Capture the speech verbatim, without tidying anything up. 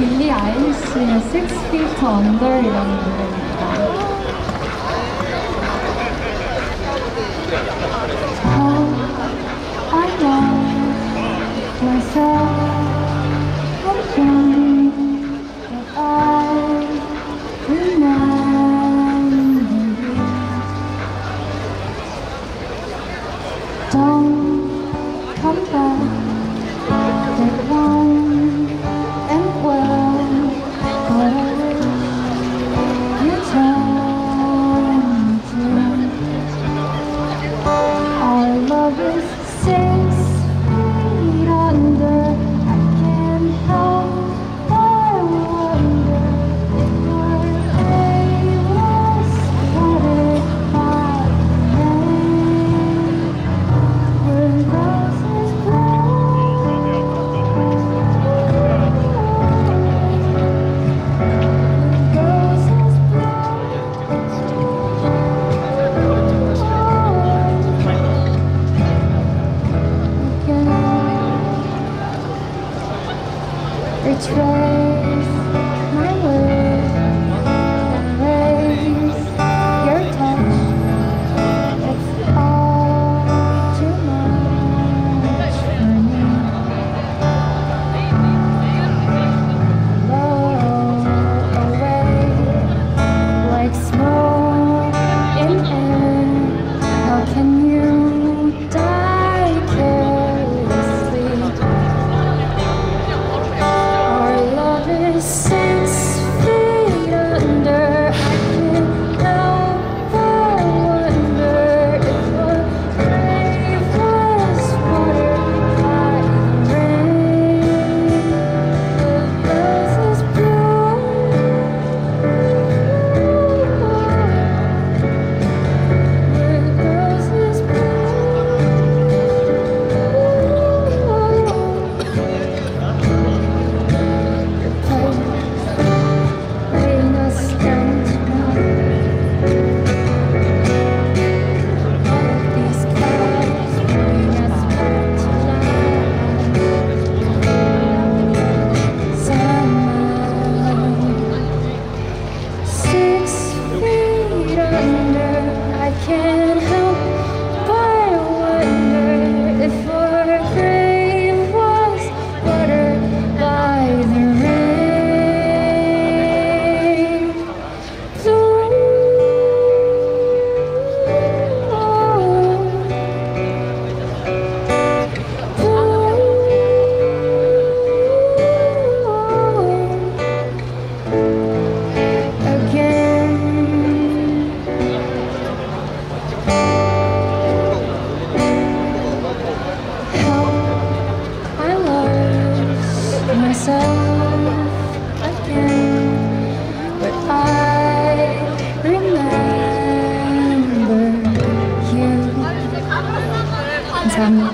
빌리 아일리시의 Six Feet Under이라는 노래입니다. Oh, I love myself. But I remember you. Don't come back. Take one and well, but I wish you turn to. Our love is six feet under. I can't help but wonder if your day was flooded by rain. Where roses bloom, roses retrace my words, erase your touch. It's all too much for me. Blow away like smoke in air. How can you die carelessly? Six feet under, I can't help but wonder if your grave was watered by the rain. The roses bloom, the roses can't help but wonder if our grave was watered by the rain. Blue, again. Myself again, but I remember you. 감사합니다.